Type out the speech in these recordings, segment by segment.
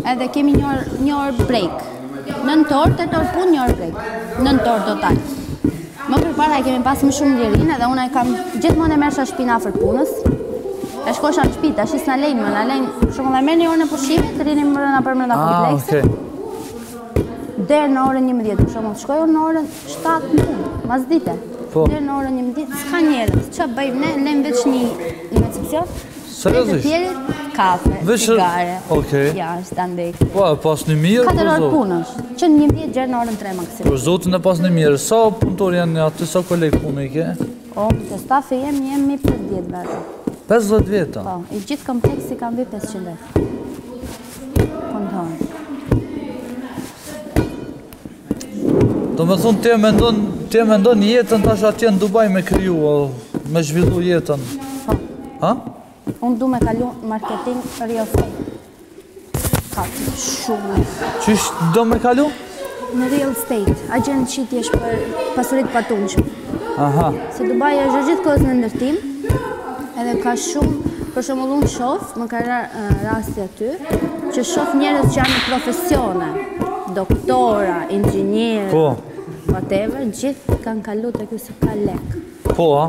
edhe kemi një orë break. 9 orë, 8 orë punë, 1 orë break. 9 orë total. Më përpara kemi pas më shumë lirin edhe unë kam gjithmonë e merrsha shtëpinë afër punës. E shkosha në shtëpi, tash s'na lejnë më, na lejnë, për shembull, na merrni orën e pushimit, të rini brenda kompleksit. Deri në orën 11, për shembull, shkoj në orën 7 në punë, mas dite. Deri në orën 11 s'ka njerëz. Ç'a bëjmë ne? Lejmë veç një recepcion. Seriozisht? Tjerë kafe, cigare. Ja, standek. Po, e pas një mirë, 4 orë punësh, që në 11 gjerë në orën 3 maksimum. Për zotin e pas një mirë, sa punëtor janë aty, sa kolegë punë i ke? O, të stafi jemi 50 vetë. 50 veta? Po, i gjithë kompleksi kam vi 500 vetë. Punëtor. Do me thonë, ti e mendon jetën tash atje në Dubai me kriju, me zhvillu jetën. Po. Ha? Unë du me kalu marketing real estate. Ka të shumë. Qysh do me kalu? Në real estate, agent qitjesh për pasurit patunqme. Aha. Se Dubai është gjithë kohës në ndërtim, edhe ka shumë, për shembull unë shoh, më ka rasti aty, që shoh njerëz që janë në profesione, doktora, inxhinier, whatever, gjithë kanë kalu të kjo se ka lek. Po, ha?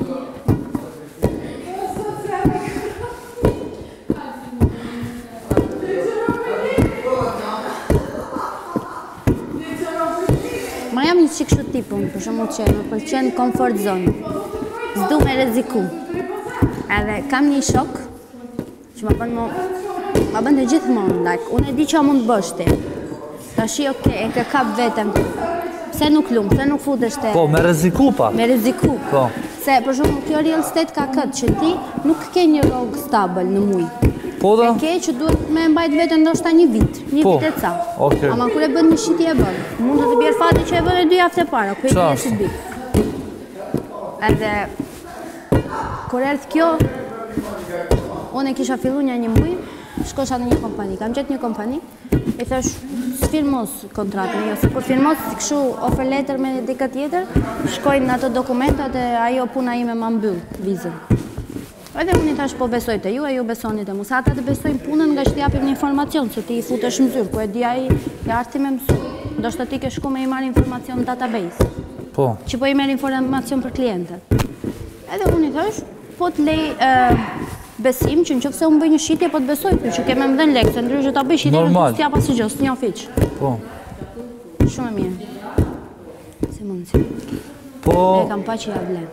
Ma jam një qikë shu tipun, për shumë që më pëlqen comfort zone. S'du me reziku. Edhe kam një shok që ma bën të gjithmonë, unë e di që mund të bësh ti. Ta shi e ke kap vetëm. Pse nuk lumë, pse nuk futesh te... Po, me reziku pa? Me reziku. Po. Se, për shumë, kjo real estate ka këtë që ti nuk ke një rogë stabil në mujë. Po da? E ke që duhet me mbajt vetën ndoshta një vit e ca. Ama kur e bën një shitje e bën. Mund të bjerë fati që e bën e 2 javë e para, ku e bën e si bit. Edhe, kur erdhë kjo, unë e kisha fillu një muj, shkosha në një kompani. Kam gjetë një kompani, i thash, s'firmos kontratën, jo, se kur firmos, si këshu offer letter me dika tjetër, shkojnë ato dokumentat e ajo puna ime ma mbyll, vizën. Edhe unë i thash po besoj të ju, e ju besonit e mu. Sa ata të besojnë punën nga që t'japim një informacion, se ti i futesh mëzyrë, ku e di aji i arti me mësu. Do shtë ti ke shku me i marrë informacion në database. Po. Që po i merë informacion për klientët. Edhe unë i thash, po të lej besim që në qëfë se unë bëj një shitje, po të besoj, për që keme më dhe në lekë, se ndryshë të bëj shitje, në t'ja pas i gjosë, një ofiq. Po. Shumë e mirë. Se mundë si. Po. E kam pa që ja vlen.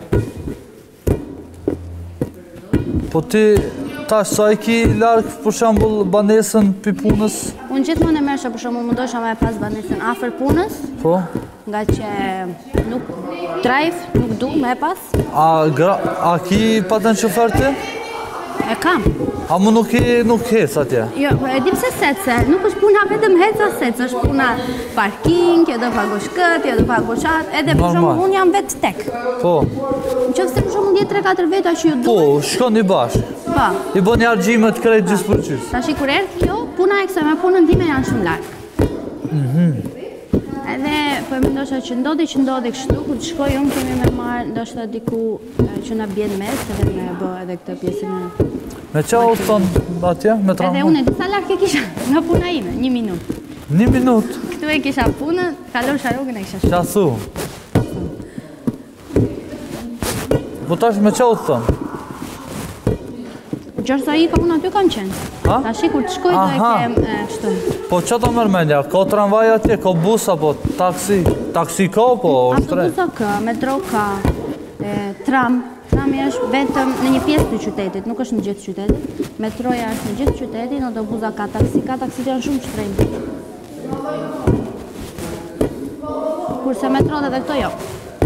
Po ti, tash, sa i ki larkë, për shambull, banesën për punës? Unë gjithmonë e mersha, për shambull, më dojsha me pas banesën afer punës. Po? Nga që nuk drive, nuk du me pas. A ki paten qofer ti? E kam. A mu nuk hec atje? Jo, e dim se setse, nuk është puna vetëm heca setse, është puna parking, jo do pagosh këtë, jo do pagosh atë, edhe për shumë unë jam vetë tek. Po. Në qëfë se për shumë 10-3-4 veta që ju duhet. Po, shkon i bashkë. Po. I bo një argjimet krejt gjithë për qysë. Ta shi kur erdhë kjo, puna e kësa me punën time janë shumë larkë. Edhe, po e më ndosha që ndodhi kështu, kur të shkoj unë kemi me marë, ndoshta diku që na bjenë mes, edhe me e bë edhe këtë pjesën e... Me qa o të tonë atje, me tramvajt? Edhe une, disa larkë e kisha nga puna ime, 1 minutë. 1 minutë? Këtu e kisha punën, kalor sharogën e kisha shumë. Qasu? Po tash me qa o të tonë? Gjërsa i ka unë aty kam qenë. Ta shi kur të shkoj do e kem kështu. Po që të mërmenja? Ka tramvaj atje, ka bus apo taksi? Taksi ka po? Autobusa ka, metro ka, tram. Trami është vetëm në një pjesë të qytetit, nuk është në gjithë qytetit. Metroja është në gjithë qytetit, autobusa ka taksi, taksit janë shumë shtrejnë. Kurse metro dhe këto jo.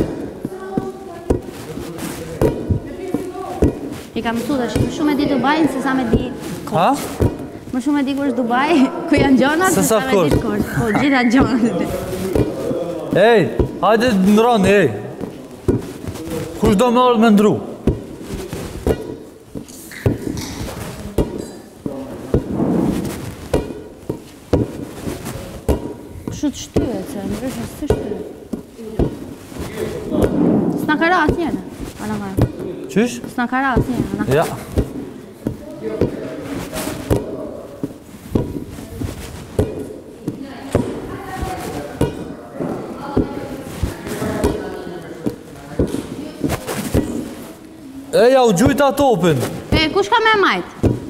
I ka mësu dhe më shumë e di Dubai se sa me di Korç. Më shumë e di kur është Dubai, ku janë gjonat, se sa me di Korç. Po, gjitha gjonat. Ej, hajde ndroni, ej. Kush do me orë me ndru? Kështu të shtyhet, se ndryshë së shtyhet. S'na kara asë njene, ana marë. Qysh? S'na kara asë njene, ana marë. Ja. Eja, u gjujta topin. Kush ka me majt?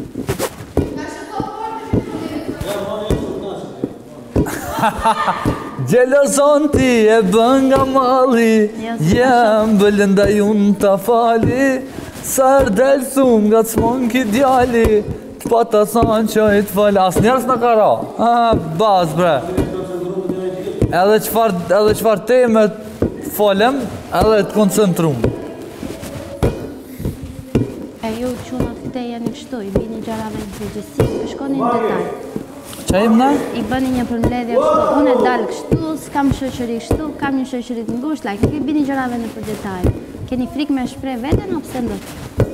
Gjelëson ti e bën nga malli, jem bëllënda jun ta fali, sër del thun nga t'smon ki djali, t'pata san që i t'fali, as njerës në kara, bas bre. Edhe qfar teme t'falem, edhe t'koncentrum. Ju qunat këte janë kështu, i bini gjarave në përgjësi, shkoni në detaj. Qa im ne? I bëni një përmbledhje kështu, unë e dalë kështu, s'kam shoqëri kështu, kam një shoqëri të ngushtë, like, i bini gjarave në për detaj. Keni frikë me shprej vetën, o pse ndot?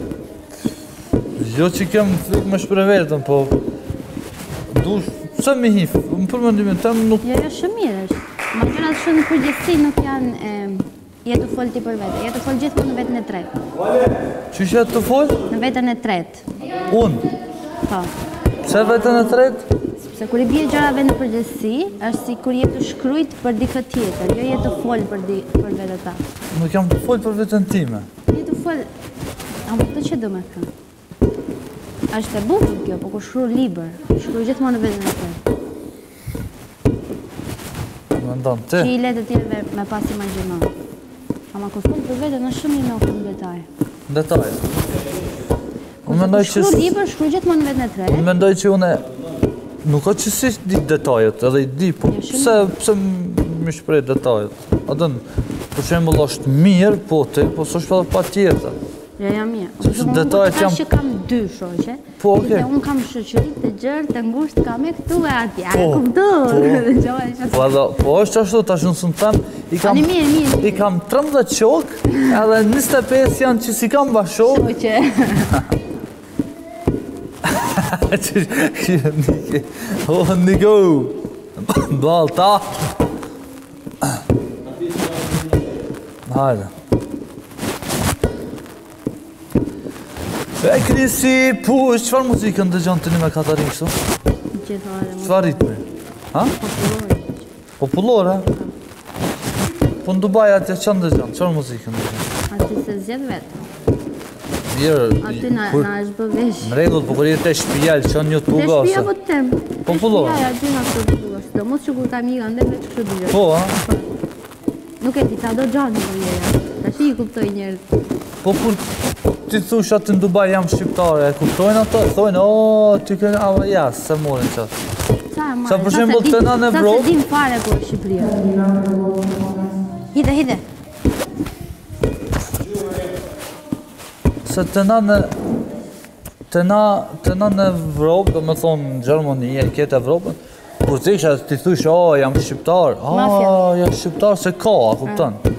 Jo që kem frikë me shprej vetën, po... Pse mi hif? Më përmendimin, tem nuk... Jo, shëmirë është. Ma gjërat shumë në përgjithsi nuk janë... Jetë të folë ti për vete, jetë të folë gjithë në vetën e tretë. Qysh jetë të folë? Në vetën e tretë. Unë? Po. Pse vetën e tretë? Se kur i bje gjarave në përgjithsi, është si kur jetë të shkrujt për dikë tjetër, jo jetë të folë për vete ta. Nuk jam të folë për vetën time. Jetë të folë... A më të që do me kënë? Është e bukur kjo, po kur shkru liber, shkru gjithë në vetën e tretë. Më ndonë, ti? Që i letë të tjerëve me pas imaginonë. Ama kur folë për vete, në shumë i me okë në detaj. Detaj. Kur shkru liber, shkru gjithë në vetën e tretë. Unë mendoj që une... Nuk ka që si di detajet, edhe i di, po pse më shprej detajet? Adën, për shembull është mirë, po ti, po s'është edhe pa tjetër. Ja, jam mirë. Sepse detajet jam... Që kam dy shoqe, po, okej. Unë kam shoqëri të gjërë, të ngushtë, kam e këtu e atje, a e kuptor. Po është ashtu, tash në sënë them, i kam 13 qokë, edhe 25 janë që si kam bashokë. Shoqe. Oh, Niko! Balta! Hajde. E Krisi, push, qëfar muzikën dëgjon të një me Katarin kështu? Gjithore. Qëfar ritmi? Ha? Popullore. Popullore? Po në Dubai atje që në dëgjon? Qëfar muzikën dëgjon? Ati se zjedh vetë. Aty na është bëvesh. Në regull, po kur jetë e shpijel, që në një të bugase. Te shpija po të tem. Popullore. Te shpija aty nga të bugase. Do mos që kur ta miga ndër veç kështë dhjë. Po, ha? Nuk e ti, ta do gjanë për jeja. Ta shi i kuptoj njerë. Po kur ti thush aty në Dubai jam shqiptare, e kuptojnë ato? Thojnë, ty kënë, ava jasë, se morin qatë. Sa për shembull të na në Evropë. Sa se dim fare ku është Shqipëria. Hide. Se të na në Evropë, do me thonë në Gjermani, e kjetë Evropën, kur ti isha ti thush, jam shqiptar, jam shqiptar se ka, a kupton?